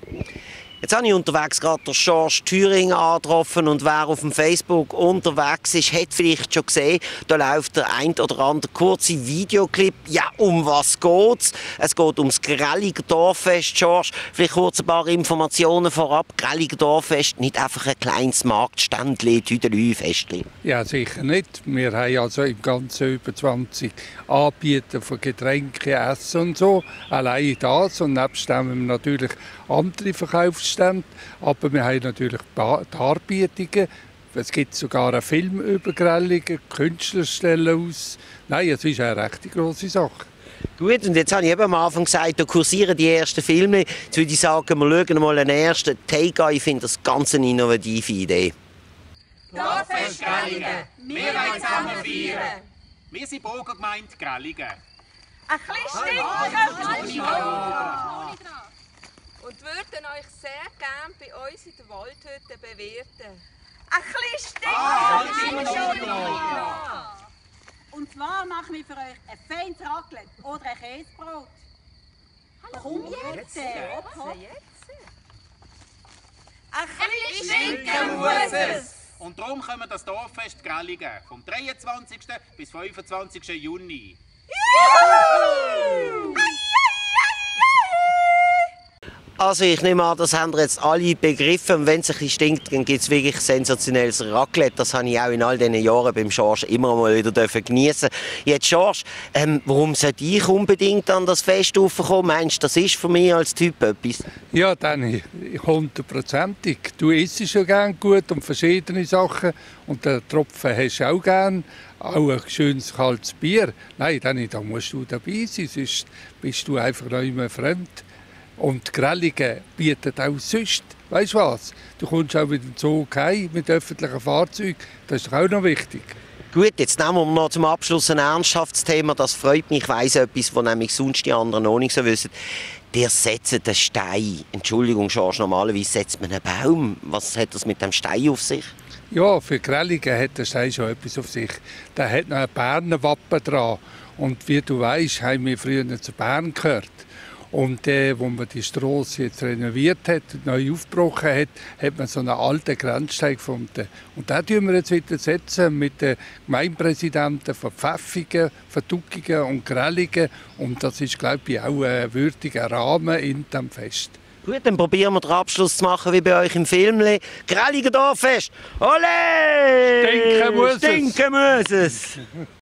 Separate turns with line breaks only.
Jetzt habe ich unterwegs gerade den George Thüring angetroffen und wer auf dem Facebook unterwegs ist, hat vielleicht schon gesehen, da läuft der ein oder andere kurze Videoclip. Ja, um was geht's? Es geht ums Grelliger Dorffest, George. Vielleicht kurz ein paar Informationen vorab. Grelliger Dorffest, nicht einfach ein kleines Marktständchen, Tüdelü-Festchen.
Ja, sicher nicht. Wir haben also im Ganzen über 20 Anbieter von Getränken, Essen und so. Allein das. Und nebst dem haben wir natürlich andere Verkaufsstände. Aber wir haben natürlich die Darbietungen. Es gibt sogar einen Film über Grelligen, Künstler stellen aus. Nein, es ist eine recht grosse Sache.
Gut, und jetzt habe ich eben am Anfang gesagt, da kursieren die ersten Filme. Jetzt würde ich sagen, wir schauen mal einen ersten Take an. Ich finde das ganz eine innovative Idee.
Dorffest Grelligen, wir wollen zusammen feiern.
Wir sind Burgergemeinde Grelligen.
Ein bisschen stinken!
Und würden euch sehr gern bei uns in der Waldhütte bewirten.
Ein bisschen stinken!
Und zwar machen wir für euch ein feines Raclette oder ein Käsebrot. Komm jetzt!
Ein bisschen stinken muss es!
Und darum kommen das Dorffest Grelligen vom 23. bis 25. Juni.
Also ich nehme an, das haben jetzt alle begriffen. Und wenn es ein bisschen stinkt, dann gibt es wirklich sensationelles Raclette. Das habe ich auch in all diesen Jahren beim George immer mal wieder geniessen. Jetzt George, warum sollte ich unbedingt an das Fest raufkommen? Meinst du, das ist für mich als Typ etwas?
Ja, dann 100%ig. Du isst schon gerne gut und verschiedene Sachen. Und den Tropfen hast du auch gerne. Auch ein schönes kaltes Bier. Nein, da musst du dabei sein, sonst bist du einfach noch immer fremd. Und Grelligen bietet auch sonst, weißt du was? Du kommst auch mit dem Zug heim, mit öffentlichen Fahrzeugen. Das ist doch auch noch wichtig.
Gut, jetzt nehmen wir noch zum Abschluss ein ernsthaftes Thema. Das freut mich. Ich weiss etwas, was nämlich sonst die anderen noch nicht so wissen. Der setzt den Stein. Entschuldigung, George, normalerweise setzt man einen Baum. Was hat das mit dem Stein auf sich?
Ja, für Grelligen hat der Stein schon etwas auf sich. Der hat noch ein Berner Wappen dran. Und wie du weißt, haben wir früher zu Bern gehört. Und wo man die Strasse jetzt renoviert hat, neu aufgebrochen hat, hat man so einen alten Grenzstein gefunden. Und den setzen wir jetzt wieder mit den Gemeindepräsidenten von Pfäffiken, von Tuckingen und Grelligen. Und das ist, glaube ich, auch ein würdiger Rahmen in diesem Fest.
Gut, dann probieren wir den Abschluss zu machen wie bei euch im Film. Grelliger Dorffest! Ole!
Stinken muss es!
Stinken muss es!